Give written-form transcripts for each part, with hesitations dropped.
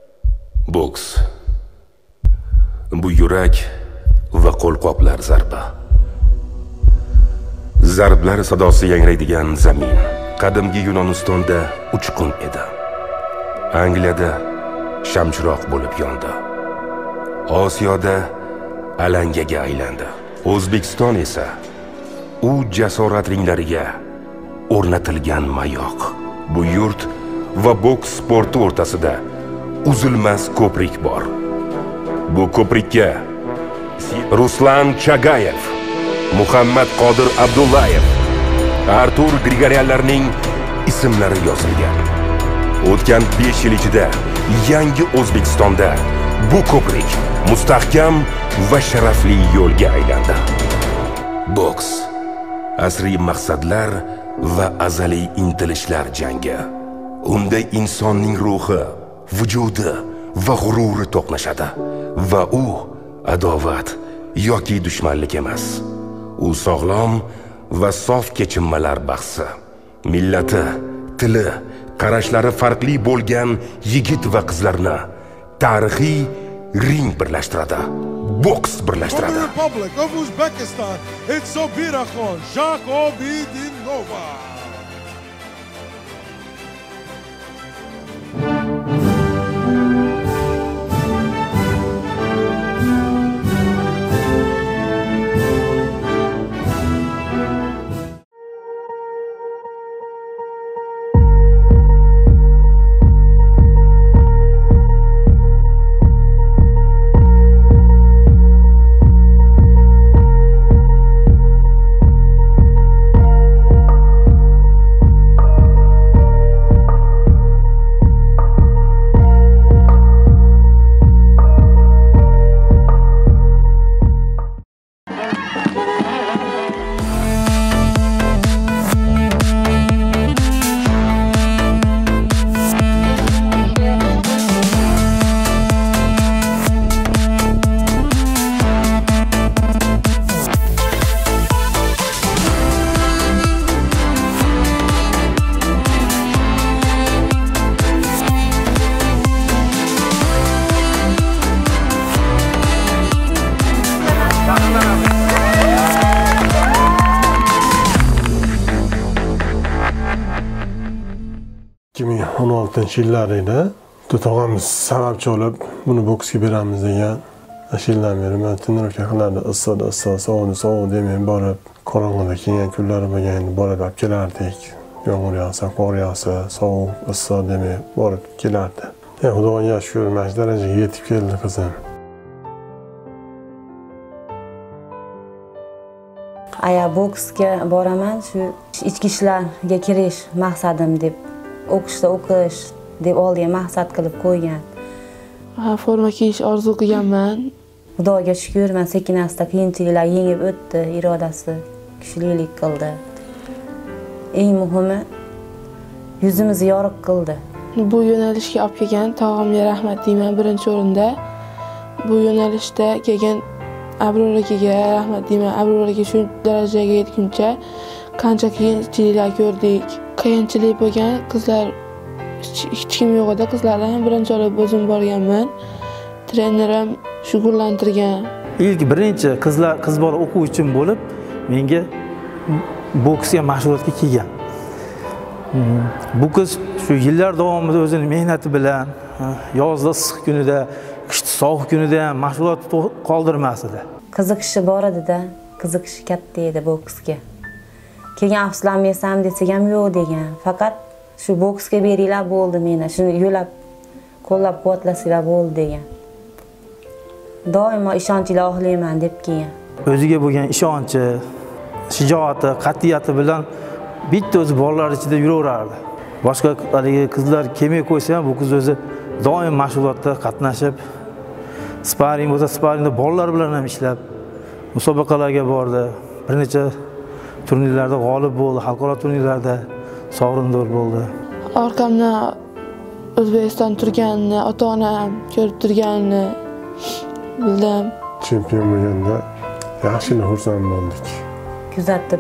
Boks. Bu yurak va qo'lqoplar zarbi. Zarblar sadosi yangraydigan zamin qadimgi Yunonistonda uchqun edi. Angliyada shamchiroq bo'lib yondi. Osiyoda alangaga aylandi. O'zbekiston esa u jasorat ringlariga o'rnatilgan mayoq. Bu yurt va boks sporti o'rtasida uzilmas ko'prik bor. Bu ko'prikka Ruslan Chagayev, Muhammad Qodir Abdullayev, Artur Grigoryanlarning ismlari yozilgan. O'tgan 5 yil ichida yangi O'zbekistonda bu ko'prik mustahkam va sharafli yo'lga aylandi. Boks asriy maqsadlar va azaliy intilishlar jangi. Unda insonning ruhi, vujudi va g'ururi to'qnashadi va u adovat yoki dushmanlik emas. U sog'lom va sof kechinmalar bahsi. Millati, tili, qarashlari farqli bo'lgan yigit va qizlarni tarixiy ring birlashtiradi. Boks birlashtiradi. Republic of Uzbekistan, it's Sobiraxon Shakobidinova. Yillarida tog'amiz sababchi olib buni boksga beramiz degan ashillar berib trenirovka qilardi. Issiqda issiq, sovuqda sovuq demay borib, qorong'ida kelgan kunlari bo'lganda borib olib kelardik. Yomg'ir yog'sa, qor yog'sa, sovuq, issiq demay borib kelardi. Xudoga shukr, mana shu darajaga yetib keldi qizim. Aya boksga boraman, shu ichki ishlarga kirish maqsadim deb o'qishda o'qish deb oldiga maqsad qilib qo'ygan. Forma kiyish orzu qilganman. Xudoga shukr, men sekin-asta qiyinchiliklar yengib o'tdi, irodasi kuchlilik qildi. Eng muhimi yuzimizni yorug' qildi. Bu yo'nalishga olib kelgan tog'amga rahmat deyman birinchi o'rinda. Bu yo'nalishda kelgan Abror akaga rahmat deyman. Abror aka shu darajaga yetguncha qancha qiyinchiliklar ko'rdik. Qiyinchilik bo'lgan qizlar hech kim yo'q edi. Qizlardan ham birinchi olib o'zim borganman. Trenerim shug'ullantirgan. İlk birinchi qiz bola o'quvchim bo'lib menga boksga mashg'ulotga kelgan. Bu qiz shu yillar davomida o'zining mehnati bilan yozda issiq kunida, qishda sovuq kunida ham mashg'ulot qoldirmas edi. Qiziqishi bor edi-da, qiziqishi katta edi boksga. Keyin afsuslanmaysan desam ham yo'q degan. Faqat shu boksga beringlar bo'ldi meni. Shuni yo'lab qo'llab-quvvatlasanglar bo'ldi degan. Doimo ishonchli oqlayman deb kelgan. O'ziga bo'lgan ishonchi, shijoati, qat'iyati bilan bitta o'zi bolalar ichida yuraverardi. Boshqa qizlar kelmay qo'ysa ham bu qiz o'zi doim mashg'ulotda qatnashib, sparing bo'lsa sparingda bolalar bilan ham ishlab, musobaqalarga bordi. Bir necha turnirlarda g'olib bo'ldi, xalqaro turnirlarda sovrindor bo'ldi. Orqamdan O'zbekiston turganini, ota-onam ko'rib turganini bildim. Chempion bo'lganda yaxshina xursand bo'ldik. Kuzatib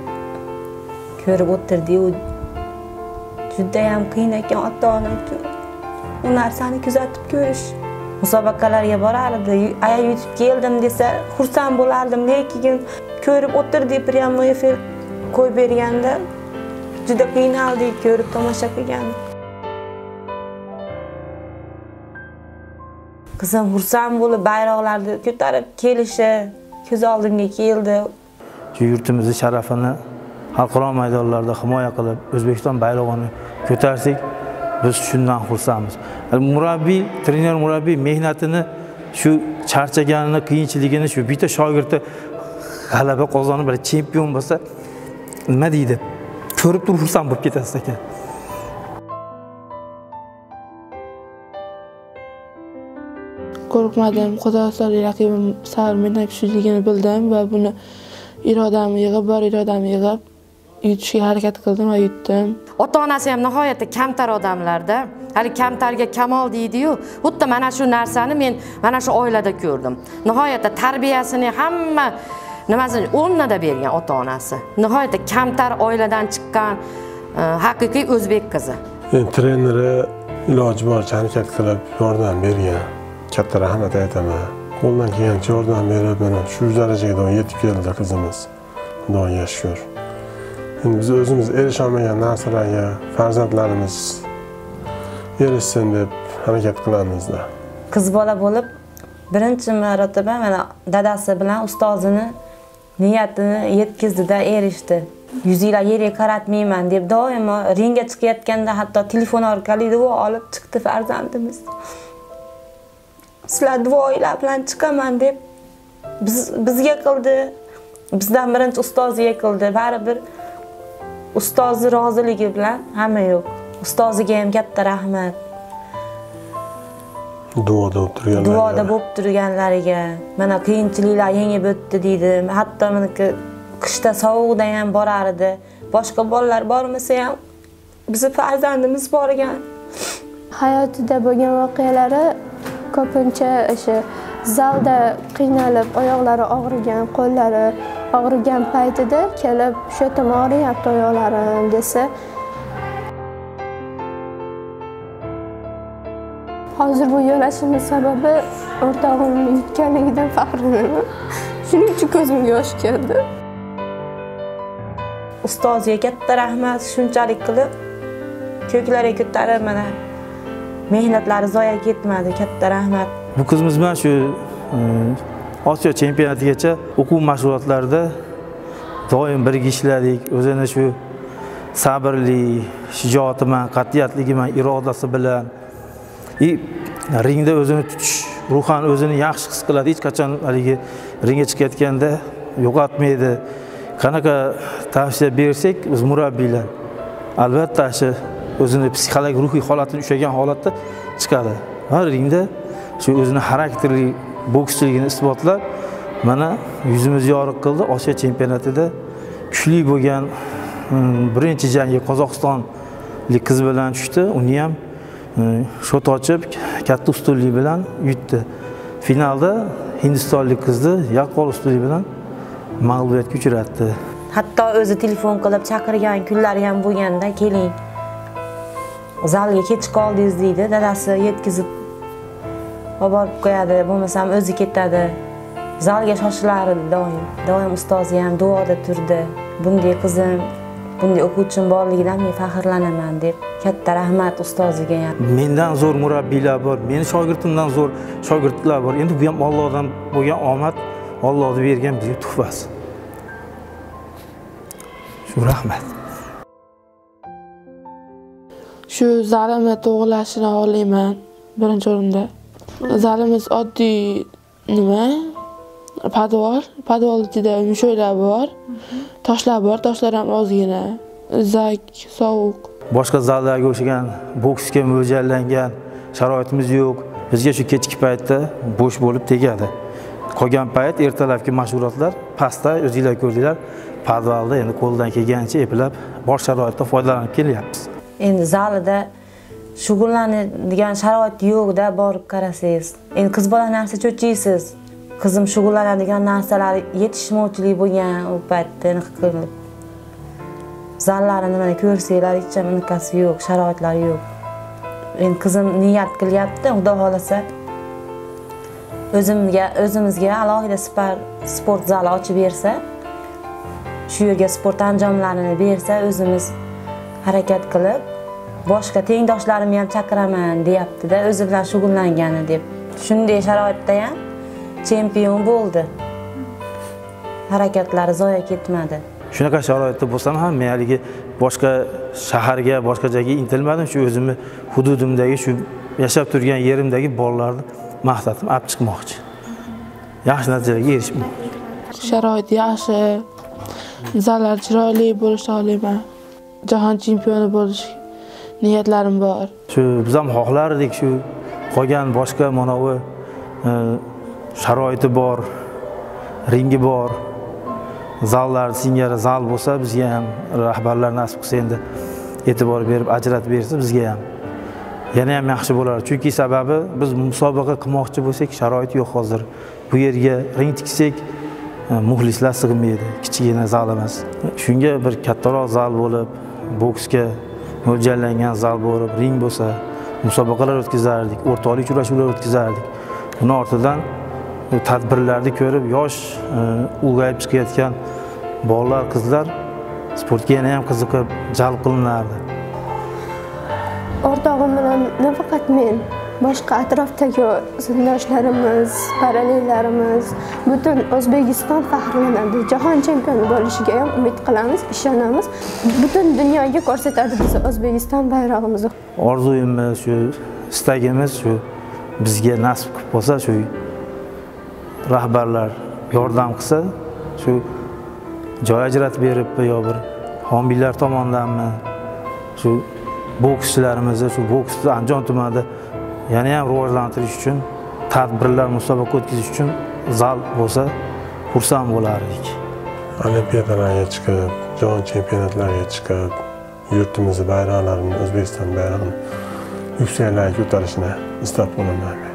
ko'rib o'tirdik. U juda ham qiyin ekan ota-ona uchun. u narsani kuzatib ko'rish. Musobaqalarga borardi, aya yutib keldim desa xursand bo'lardim, lekin ko'rib o'tir deb prямой efir qo'yib berganda juda qiynaldik ko'rib tomosha qilgandim. Qizim xursand bo'lib bayroqlarni ko'tarib kelishi ko'z oldimga keldi. Shu yurtimizning sharafini xalqaro maydonlarda himoya qilib, O'zbekiston bayrog'ini ko'tarsak, biz shundan xursandmiz. Murabbiy, trener murabbiy mehnatini, shu charchaganini, qiyinchiligini, shu bitta shogirdi g'alaba qozonib, bir chempion bo'lsa, nima deydi? Ko'rib turib xursand bo'lib ketasiz ekan. Qo'rqmadim, Xudoso'li raqibim sal mendan kuchliligini bildim va buni irodamni yig'ib, yutishga harakat qildim va yutdim. Ota-onasi ham nihoyatda kamtar odamlarda. Hali kamtarga kamol deydi-yu, xuddi mana shu narsani men mana shu oilada ko'rdim. Nihoyatda tarbiyasini hamma nimasini o'rnida bergan ota-onasi. Nihoyatda kamtar oiladan chiqqan haqiqiy o'zbek qizi. Treneri iloji boricha harakat qilib yordam bergan. Katta rahmat aytaman. Qo'ldan kelgancha yordam berib, mana shu darajaga yetib keldi qizimiz. Xudoga shukr. Endi biz o'zimiz erisha olmagan narsalarga farzandlarimiz erishsin deb harakat qilamizda. Qiz bola bo'lib, birinchi marotaba mana dadasi bilan ustozini niyatini yetkazdi-da, erishdi. Yuzinglar yerga qaratmayman deb doimo ringga chiqayotganda hatto telefon orqali duo olib chiqdi farzandimiz. Sizlar duoinglar bilan chiqaman deb bizga qildi. Bizdan birinchi ustoziga qildi. Baribir ustozi roziligi bilan hamma yo'q. Ustoziga ham katta rahmat. Duoda bo'lib turganlariga. Mana qiyinchiliklar yengib o'tdi deydi. Hatto meniki qishda sovuqda ham borar edi. Boshqa bolalar bormasa ham bizi farzandimiz bor ekan. Hayotida bo'lgan voqealari ko'pincha o'sha zalda qiynalib, oyoqlari og'rigan, qo'llari og'rigan paytida kelib, "Shu yerda og'riyapti oyoqlarim" desa, hozir bu yo'lashimiz sababi o'rtog'imni yutganligidan faxrlanaman. Shuning uchun ko'zimga yosh keldi. Ustoziga katta rahmat, shunchalik qilib ko'klarga ko'tarib mana mehnatlari zoya ketmadi. Katta rahmat. Bu qizimiz bilan shu Osiyo chempionatigacha o'quv mashg'ulotlarida doim birga ishladik. O'zini shu sabrli, shijoati bilan, qat'iyatligi bilan, irodasi bilan ringda o'zini tutish, ruhan o'zini yaxshi his qiladi. Hech qachon haligi ringga chiqayotganda yo'qotmaydi. Qanaqa tavsiya bersak, biz murabbiylar albatta shu o'zini psixologik ruhiy holatini ushlagan holatda chiqadi. Va ringda shu o'zini xarakterli bokschiligini isbotlab, mana yuzimizni yoriq qildi. Osiyo chempionatida kuchli bo'lgan birinchi jangi Qozog'istonlik qiz bilan tushdi. Uni ham shot ochib, katta ustunlik bilan yutdi. Finalda hindistonlik qizni yaqqol ustunlik bilan mag'lubiyatga uchratdi. Hatto o'zi telefon qilib chaqirgan kunlari ham bo'lganda, "Keling. Zalga kech qoldingiz" deydi. Dadasi yetkazib olib qo'yadi, bo'lmasam o'zi ketadi. Zalga shoshilar edi doim. Doim ustozi ham duoda turdi. Bunday qizim, bunday o'quvchim borligidan men faxrlanaman deb katta rahmat ustoziga ham. Mendan zo'r murabbiylar bor, meni shogirdimdan zo'r shogirdlar bor. Endi bu ham Allohdan bo'lgan omad, Allohning bergan bizga tuhfasi. Shu rahmat. Shu zalimni to'g'rilashini xohlayman birinchi o'rinda. Zalimiz oddiy nima? Podval ichida mushoylar bor, toshlar bor, toshlar ham ozgina, zak, sovuq. Boshqa zallarga o'xshagan boksga mo'ljallangan sharoitimiz yo'q. Bizga shu kechki paytda bo'sh bo'lib tegadi. Qolgan payt ertalabki mashg'ulotlar pastda o'zingizlar ko'rdinglar, podvalda endi qo'ldan kelgancha eplab bor sharoitdan foydalanib kelyapmiz. Endi zalida shug'ullanadigan sharoit yo'q-da, borib qarasangiz. Endi qiz bola narsa cho'chiysiz. Qizim shug'ullanadigan narsalar yetishmovchilik bo'lgan u paytda qilib. Zallarini mana ko'rsanglar, hech ham unikasi yo'q, sharoitlari yo'q. endi qizim niyat qilyapti, xudo xolasa o'zimizga alohida sport zali ochib bersa, shu yerga sport anjomlarini bersa, o'zimiz harakat qilib, boshqa tengdoshlarimni ham chaqiraman deyapti-da, o'zi bilan shug'ullangani deb. Shunday sharoitda ham chempion bo'ldi. Harakatlari zoya ketmadi. Shunaqa sharoitda bo'lsam ham men haligi boshqa shaharga, boshqa joyga intilmadim. Shu o'zimni hududimdagi, shu yashab turgan yerimdagi bolalarni maqsadim olib chiqmoqchi. Yaxshi natijalarga erishmoqchi. Sharoit yaxshi, zallar chiroyli bo'lishni xohlayman. Jahon chempioni bo'lish niyatlarim bor. Shu biz ham xohlardik, shu qolgan boshqa mana bu sharoiti bor, ringi bor, zallar singari zal bo'lsa, bizga ham rahbarlar nasib qilsa endi e'tibor berib ajratib bersa bizga ham yana ham yaxshi bo'lar. Chunki sababi biz musobaqa qilmoqchi bo'lsak, sharoit yo'q hozir. Bu yerga ring tiksak, muxlislar sig'maydi, kichkina zal emas. Shunga bir kattaroq zal bo'lib, boksga mo'ljallangan zal bo'lib, ring bo'lsa, musobaqalar o'tkazardik, o'rtoqlik uchrashuvlar o'tkazardik. Buni ortidan tadbirlarni ko'rib, yosh ulg'ayib chiqayotgan bolalar, qizlar sportga yana ham qiziqib, jalb qilinardi. O'rtog'im bilan nafaqat men, boshqa atrofdagi sinfdoshlarimiz, parallellarimiz, butun O'zbekiston faxrlanadi. Jahon chempioni bo'lishiga ham umid qilamiz, ishonamiz. Butun dunyoga ko'rsatadi biz O'zbekiston bayrog'imizni. Orzuyimiz, shu istagimiz shu bizga nasib qilib bo'lsa, shu rahbarlar yordam qilsa, shu joy ajratib berib yo bir homiylar tomonidanmi, shu bokschilarimizni shu boksni Andijon tumanida yana ham rivojlantirish uchun, tadbirlar, musobaqa o'tkazish uchun zal bo'lsa, xursand bo'lardik. Olimpiadalarga chiqib, jahon chempionatlariga chiqib, yurtimizni bayroqlarini, O'zbekiston bayrog'ini yuksaklarga ko'tarishni istab qolaman.